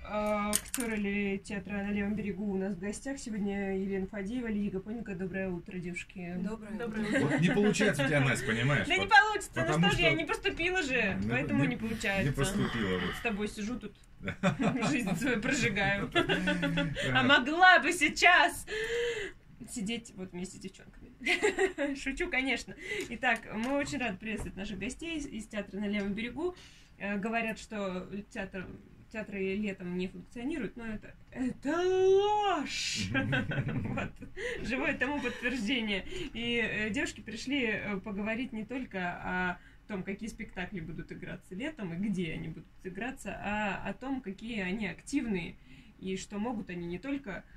актеры театра «На левом берегу» у нас в гостях сегодня Елена Фадеева, Лидия Гапоненко. Доброе утро, девушки. Доброе утро. Вот не получается у тебя, Настя, понимаешь? Да не получится, потому что я не поступила же, поэтому не получается. Не поступила. Вот. С тобой сижу тут, жизнь свою прожигаю. А могла бы сейчас сидеть вот вместе с девчонками. Шучу, конечно. Итак, мы очень рады приветствовать наших гостей из театра «На левом берегу». Говорят, что театры летом не функционируют, но это ложь! Вот. Живое тому подтверждение. И девушки пришли поговорить не только о том, какие спектакли будут играться летом и где они будут играться, а о том, какие они активные и что могут они не только...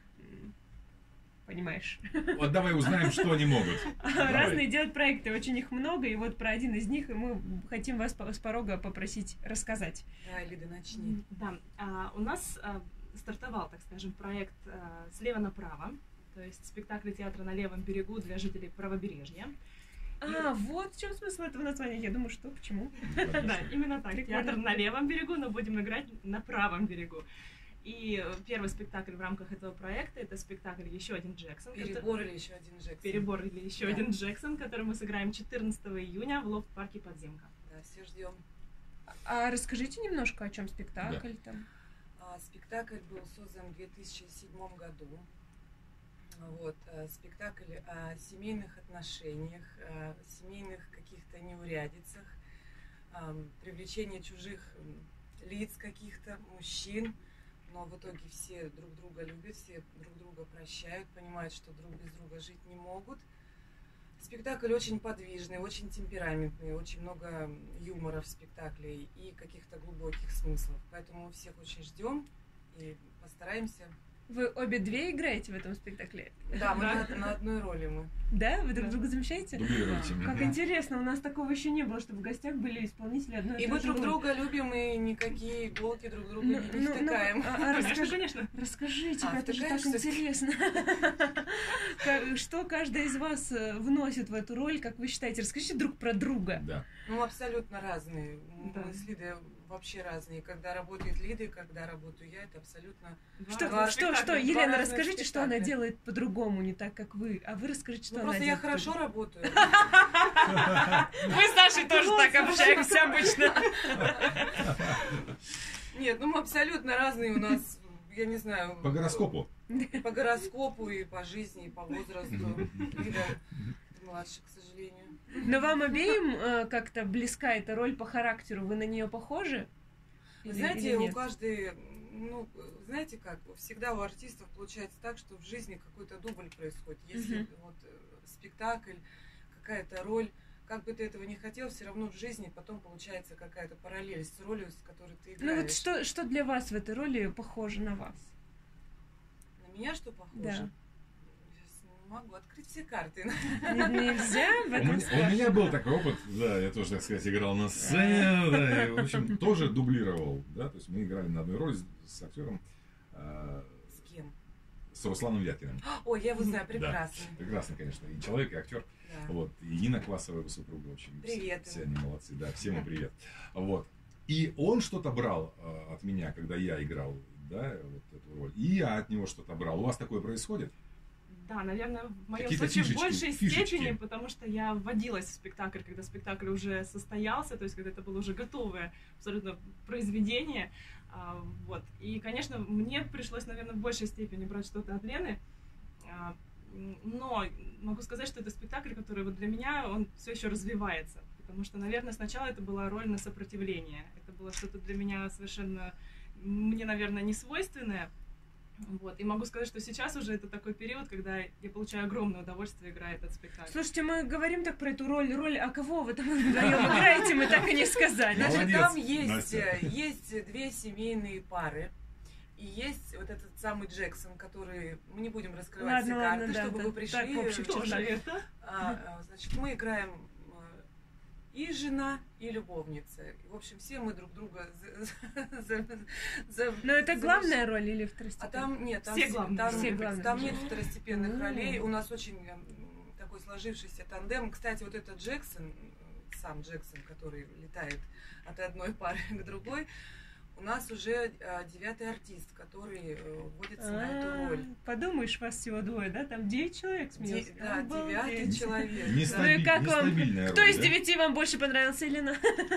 Понимаешь? Вот давай узнаем, что они могут. Разные делать проекты, очень их много, и вот про один из них мы хотим вас с порога попросить рассказать. Да, Лида, начни. Да, у нас стартовал, так скажем, проект «Слева направо», то есть спектакль театра «На левом берегу» для жителей правобережья. Вот в чем смысл этого названия. Я думаю, что, почему? Да, именно так. Театр на левом берегу, но будем играть на правом берегу. И первый спектакль в рамках этого проекта — это спектакль «Еще один Джексон». Перебор или еще один Джексон. Перебор или еще один Джексон, который мы сыграем 14 июня в лофт-парке «Подземка». Да, все ждем. А расскажите немножко, о чем спектакль там. Спектакль был создан в 2007 году. Вот, спектакль о семейных отношениях, о семейных каких-то неурядицах, привлечении чужих лиц каких-то, мужчин. Но в итоге все друг друга любят, все друг друга прощают, понимают, что друг без друга жить не могут. Спектакль очень подвижный, очень темпераментный, очень много юмора в спектакле и каких-то глубоких смыслов. Поэтому мы всех очень ждем и постараемся. Вы обе две играете в этом спектакле? Да, мы на одной роли мы. Да? Вы друг друга замещаете? Дублируете. Как интересно, у нас такого еще не было, чтобы в гостях были исполнители одной и И той мы же друг роли. друга любим, и никакие иголки друг друга не втыкаем. Конечно. Расскажите, это же так втыкаешься? интересно. Что каждый из вас вносит в эту роль, как вы считаете? Расскажите друг про друга. Да. Ну, абсолютно разные. Да. Мы с Лидой вообще разные. Когда работает Лида и когда работаю я, это абсолютно... Что, Елена, разных расскажите, что она спектакля. делает по-другому, не так, как вы. А вы расскажите, что Ну, она просто я делает. хорошо работаю. Мы с Сашей тоже так общаемся обычно. Нет, ну мы абсолютно разные у нас, я не знаю... По гороскопу. По гороскопу, и по жизни, и по возрасту. Лида младше, к сожалению. Но вам обеим как-то близка эта роль по характеру? Вы на нее похожи? Вы Или знаете, у нет? каждой... Ну, знаете как, всегда у артистов получается так, что в жизни какой-то дубль происходит. Если вот спектакль, какая-то роль, как бы ты этого не хотел, все равно в жизни потом получается какая-то параллель с ролью, с которой ты играешь. Ну вот что для вас в этой роли похоже на вас? На меня что похоже? Да. Сейчас не могу открыть все карты. Нельзя в этом У меня был такой опыт, да, я тоже, так сказать, играл на сцене, да, и, в общем, тоже дублировал, да, то есть мы играли на одной роли с актером, С кем? с Русланом Вяткиным. Ой, я его знаю, прекрасно. Да, прекрасно, конечно, и человек, и актер. Да. Вот, и Нина Квасова, его супруга, очень. Привет Все им. они молодцы, да, всем им привет. Вот. И он что-то брал от меня, когда я играл, да, вот эту роль, и я от него что-то брал. У вас такое происходит? Да, наверное, в моем Какие-то случае фишечки, в большей фишечки. степени, потому что я вводилась в спектакль, когда спектакль уже состоялся, то есть когда это было уже готовое абсолютно произведение. Вот. И, конечно, мне пришлось, наверное, в большей степени брать что-то от Лены, но могу сказать, что это спектакль, который вот для меня, он все еще развивается, потому что, наверное, сначала это была роль на сопротивление, это было что-то для меня совершенно, мне, наверное, не свойственное. Вот. И могу сказать, что сейчас уже это такой период, когда я получаю огромное удовольствие, играя этот спектакль. Слушайте, мы говорим так про эту роль, а кого вы там вдвоем играете, мы так и не сказали. Значит, Молодец, там Настя. есть две семейные пары. И есть вот этот самый Джексон, который... Мы не будем раскрывать все карты, да, чтобы да, вы пришли. так, в общем, Кто же это? Значит, мы играем и жена, и любовница. И, в общем, все мы друг друга... Но это главная роль или второстепенная? А там нет, там, Все главные. там, Все главные. там нет второстепенных М. ролей. У нас очень такой сложившийся тандем. Кстати, вот этот Джексон, сам Джексон, который летает от одной пары к другой, у нас уже 9-й артист, который вводится на эту роль. Подумаешь, вас всего двое, да? Там 9 человек смеется. Да, 9-й человек. Ну и как вам? Нестабильная Кто роль, из да? 9 вам больше понравился, Елена?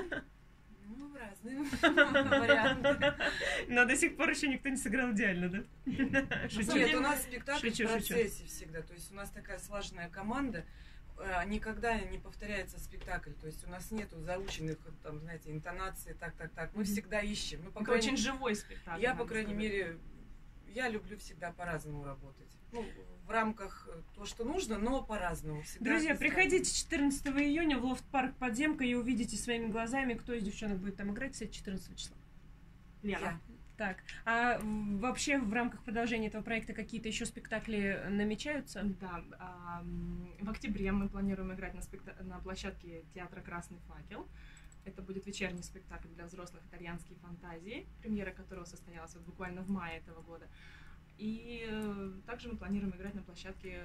Ну, разные варианты. Но до сих пор еще никто не сыграл идеально, да? Нет, у нас спектакль Шучу, в процессе всегда. То есть у нас такая слаженная команда. Никогда не повторяется спектакль. То есть у нас нету заученных, там, знаете, интонаций, так. Мы всегда ищем. Ну, по Это крайней... очень живой спектакль. Я, по надо крайней сказать. мере, я люблю всегда по-разному работать. Ну, в рамках то, что нужно, но по-разному. Всегда Друзья, искать. приходите 14 июня в лофт-парк «Подземка» и увидите своими глазами, кто из девчонок будет там играть, кстати, 14 числа. Лена. Я. Так, а вообще в рамках продолжения этого проекта какие-то еще спектакли намечаются? Да, в октябре мы планируем играть на площадке театра «Красный факел». Это будет вечерний спектакль для взрослых «Итальянские фантазии», премьера которого состоялась вот буквально в мае этого года. И также мы планируем играть на площадке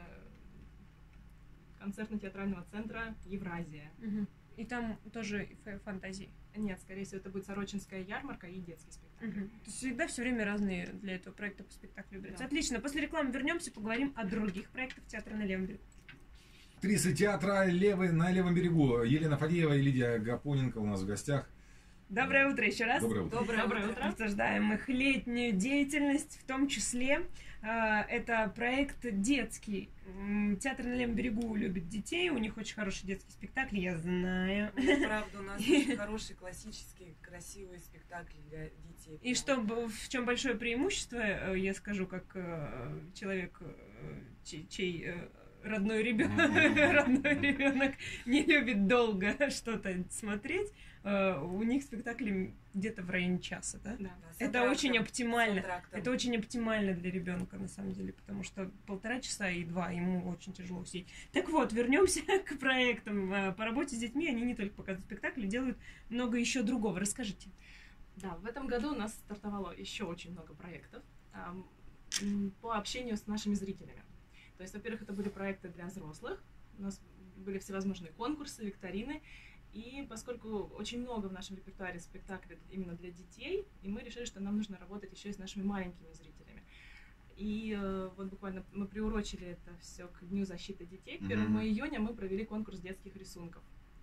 концертно-театрального центра «Евразия». Мгм. И там тоже фантазии. Нет, скорее всего, это будет Сорочинская ярмарка и детский спектакль. Мгм. То есть всегда все время разные для этого проекта по спектаклю берутся. Да. Отлично. После рекламы вернемся, поговорим о других проектах театра на левом берегу. Актрисы театра на левом берегу. Елена Фадеева и Лидия Гапоненко у нас в гостях. Доброе утро еще раз. Доброе утро. Доброе утро. Обсуждаем их летнюю деятельность, в том числе это проект детский. Театр на левом берегу любит детей, у них очень хороший детский спектакль, я знаю. Ну, правда, у нас очень хороший, классический, красивый спектакль для детей. И в чем большое преимущество, я скажу, как человек, чей родной ребенок не любит долго что-то смотреть, у них спектакли где-то в районе часа, да? Да. Это очень оптимально. Это очень оптимально для ребенка, на самом деле, потому что 1,5 часа и 2 ему очень тяжело сидеть. Так вот, вернемся к проектам. По работе с детьми они не только показывают спектакли, делают много еще другого. Расскажите. Да, в этом году у нас стартовало еще очень много проектов по общению с нашими зрителями. То есть, во-первых, это были проекты для взрослых, у нас были всевозможные конкурсы, викторины, и поскольку очень много в нашем репертуаре спектаклей именно для детей, и мы решили, что нам нужно работать еще и с нашими маленькими зрителями. И вот буквально мы приурочили это все к Дню защиты детей. 1 июня мы провели конкурс детских рисунков.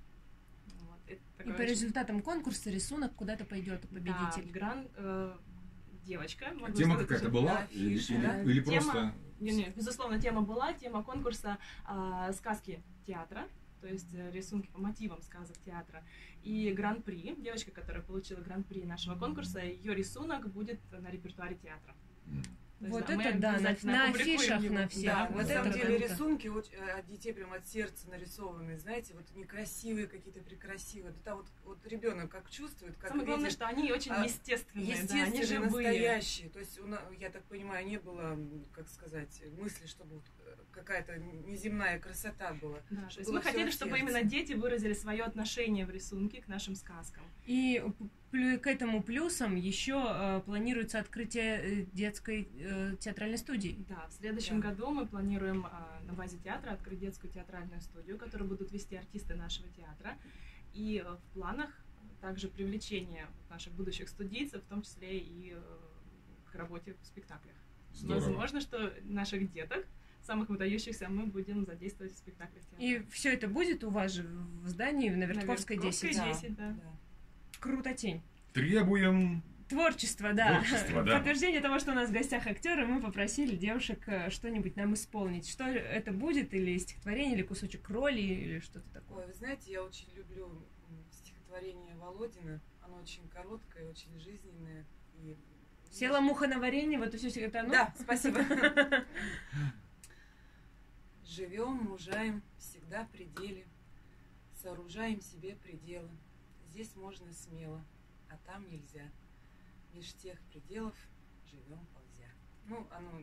Вот, это И такой по результатам конкурса рисунок куда-то пойдет победитель. Да, девочка. могу Тема сказать, какая-то что- была? Да, афиша, да. Или Тема- просто... Не, безусловно, тема была, тема конкурса сказки театра, то есть рисунки по мотивам сказок театра. И гран-при, девочка, которая получила гран-при нашего конкурса, ее рисунок будет на репертуаре театра. То есть, Вот мы это да, обязательно на опубликуем афишах, его. на всех. Да, Вот на это самом деле круто. рисунки от детей прям от сердца нарисованные, знаете, вот некрасивые какие-то, прекрасивые. Да, вот ребенок как чувствует, как Самое главное, видит. что они очень естественные, да, они Естественные, живые. настоящие. То есть, я так понимаю, не было, как сказать, мысли, чтобы вот какая-то неземная красота была. Да, то есть было мы всё хотели, от чтобы сердца. именно дети выразили свое отношение в рисунке к нашим сказкам. И к этому плюсом еще планируется открытие детской театральной студии. Да, в следующем Да. году мы планируем на базе театра открыть детскую театральную студию, которую будут вести артисты нашего театра. И в планах также привлечение наших будущих студийцев, в том числе и к работе в спектаклях. Здорово. Возможно, что наших деток, самых выдающихся, мы будем задействовать в спектаклях театра. И все это будет у вас же в здании на Вертковской 10. Вертковской 10, да. Крутотень. Требуем... Творчество, да. Творчество, да. В подтверждение того, что у нас в гостях актеры, мы попросили девушек что-нибудь нам исполнить. Что это будет? Или стихотворение, или кусочек роли, или что-то такое? Ой, вы знаете, я очень люблю стихотворение Володина. Оно очень короткое, очень жизненное. И... Села муха на варенье, вот и все это оно? Да, спасибо. Живем, мужаем, всегда при деле, сооружаем себе пределы. Здесь можно смело, а там нельзя. Меж тех пределов живем ползя. Ну, оно...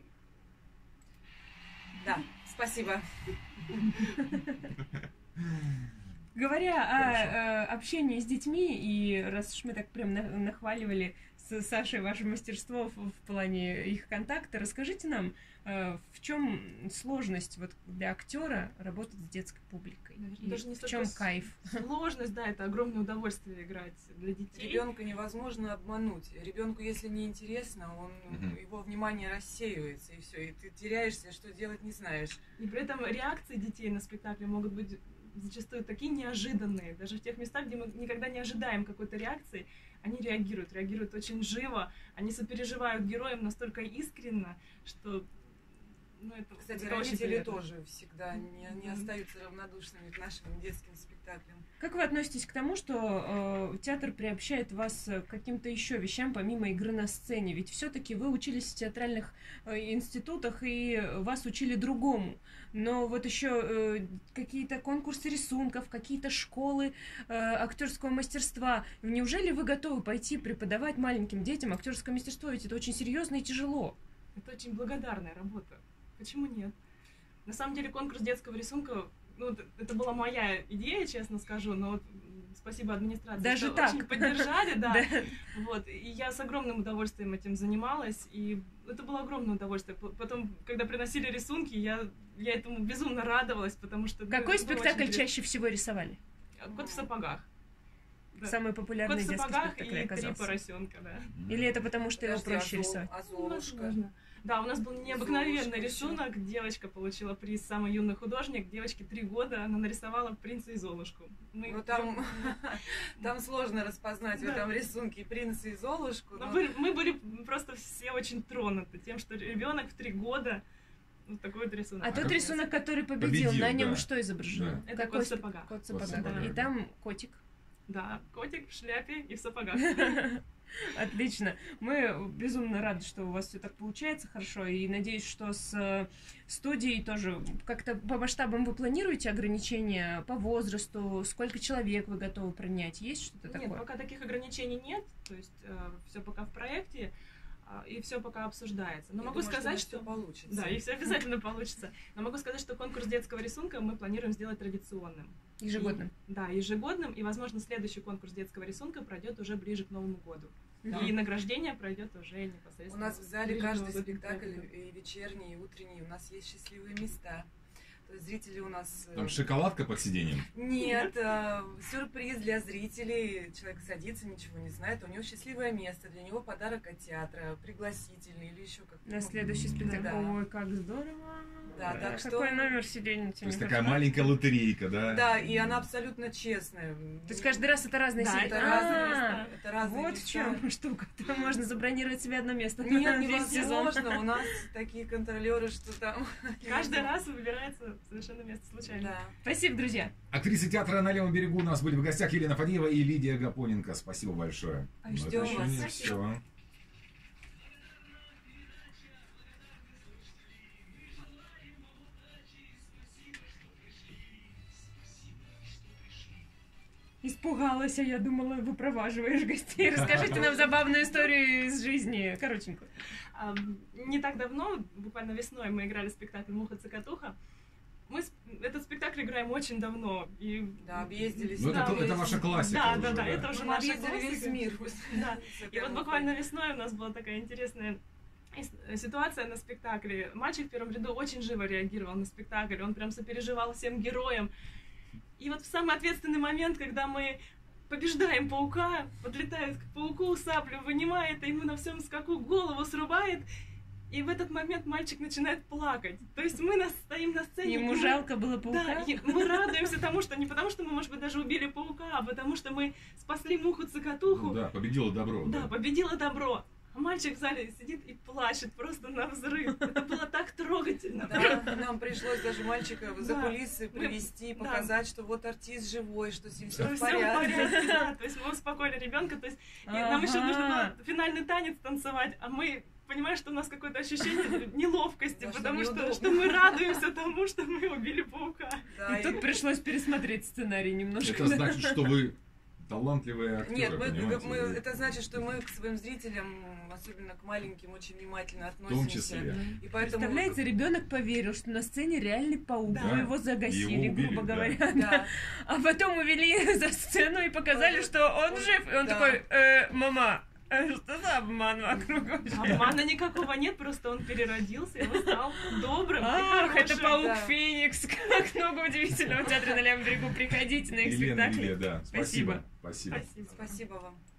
Да, спасибо. Говоря о общении с детьми, и раз уж мы так прям нахваливали с Сашей ваше мастерство в плане их контакта, расскажите нам, в чем сложность вот для актера работать с детской публикой? Даже не в чем кайф? Сложность, да, это огромное удовольствие играть для детей. Ребенка невозможно обмануть. Ребенку, если не интересно, его внимание рассеивается, и все, и ты теряешься, что делать не знаешь. И при этом реакции детей на спектакле могут быть зачастую такие неожиданные. Даже в тех местах, где мы никогда не ожидаем какой-то реакции, они реагируют очень живо, они сопереживают героям настолько искренно, что... Кстати, родители тоже всегда не остаются равнодушными к нашим детским спектаклям. Как вы относитесь к тому, что театр приобщает вас к каким-то еще вещам, помимо игры на сцене? Ведь все-таки вы учились в театральных институтах, и вас учили другому. Но вот еще какие-то конкурсы рисунков, какие-то школы актерского мастерства. Неужели вы готовы пойти преподавать маленьким детям актерское мастерство? Ведь это очень серьезно и тяжело. Это очень благодарная работа. Почему нет? На самом деле конкурс детского рисунка, это была моя идея, честно скажу, но вот спасибо администрации, даже что так очень поддержали, да. Вот, и я с огромным удовольствием этим занималась, и это было огромное удовольствие. Потом, когда приносили рисунки, я этому безумно радовалась, потому что... Какой спектакль чаще всего рисовали? «Кот в сапогах». Да. Самый популярный детский спектакль и оказался. 3 поросенка, да. Или это потому, что его проще рисовать? Возможно. Да, у нас был необыкновенный рисунок. Девочка получила приз «Самый юный художник». Девочке 3 года, она нарисовала принца и Золушку. Там сложно распознать в этом рисунке принца и Золушку. Мы были просто все очень тронуты тем, что ребенок в 3 года вот такой вот рисунок. А тот рисунок, который победил, на нем что изображено? Это кот в сапогах. Кот в сапогах. И там котик. Да, котик в шляпе и в сапогах. Отлично. Мы безумно рады, что у вас все так получается хорошо, и надеюсь, что с студией тоже как-то по масштабам вы планируете ограничения по возрасту, сколько человек вы готовы принять? Есть что-то такое? Нет, пока таких ограничений нет, то есть все пока в проекте, и все пока обсуждается. Но могу сказать, что все получится. Да, и все обязательно получится. Но могу сказать, что конкурс детского рисунка мы планируем сделать традиционным. Ежегодным. Да, ежегодным, и, возможно, следующий конкурс детского рисунка пройдет уже ближе к Новому году. Да. И награждение пройдет уже непосредственно. У нас в зале каждый спектакль, и вечерний, и утренний, у нас есть счастливые места. То есть зрители у нас... Там шоколадка под сиденьем? Нет, сюрприз для зрителей. Человек садится, ничего не знает, у него счастливое место, для него подарок от театра, пригласительный или еще как-то. На следующий спектакль. Да. Ой, как здорово! Да, так что... Какой номер сиденья? То есть такая маленькая лотерейка, да? Да, и она абсолютно честная. То есть каждый раз это разные сиденья? сиденья? Это разные вот места. В чем штука. Там можно забронировать себе одно место. Нет, невозможно. У нас такие контролеры, что там... Каждый раз выбирается совершенно место случайно. Да. Спасибо, друзья. Актрисы театра «На левом берегу» у нас были в гостях Елена Фадеева и Лидия Гапоненко. Спасибо большое. Ждем вас. Это еще не все. Испугалась, а я думала, выпроваживаешь гостей. Расскажите нам забавную историю из жизни, коротенькую. Не так давно, буквально весной, мы играли спектакль «Муха-цокотуха». Мы этот спектакль играем очень давно. И... Да, объездились. Ну, это ваша классика. Да, это уже наша классика. весь мир. Да. И вот буквально весной у нас была такая интересная ситуация на спектакле. Мальчик в первом ряду очень живо реагировал на спектакль, он прям сопереживал всем героям. И вот в самый ответственный момент, когда мы побеждаем паука, подлетает к пауку, саблю вынимает, и ему на всем скаку голову срубает, и в этот момент мальчик начинает плакать. То есть мы стоим на сцене. Ему жалко было паука? Да, и мы радуемся тому, что не потому, что мы, может быть, даже убили паука, а потому что мы спасли муху-цокотуху. Ну да, победило добро. Да, победило добро. А мальчик в зале сидит и плачет просто навзрыд. Это было так трогательно. Да, нам пришлось даже мальчика за кулисы привести, показать, что вот артист живой, что с ним все в порядке. Да, то есть мы успокоили ребенка, то есть нам еще нужно было финальный танец танцевать, а мы понимаем, что у нас какое-то ощущение неловкости, да, потому что мы радуемся тому, что мы убили паука. Да, и тут пришлось пересмотреть сценарий немножко. Это значит, что вы талантливые актеры, Нет, понимаете? это значит, что мы к своим зрителям, особенно к маленьким, очень внимательно В том относимся. числе. И поэтому... Представляете, ребенок поверил, что на сцене реальный паук, Да. вы его загасили, Его убили, грубо да. говоря. Да. А потом увели за сцену и показали, что он жив. И он Да. такой, мама, что за обман вокруг вообще? Обмана никакого нет, просто он переродился, и он стал добрым и Ах, это хорошим. паук да. Феникс, как много удивительного в театре на Левом берегу. Приходите на их Елена, спектакли. Лилия, да. Спасибо. Спасибо. Спасибо. Спасибо вам.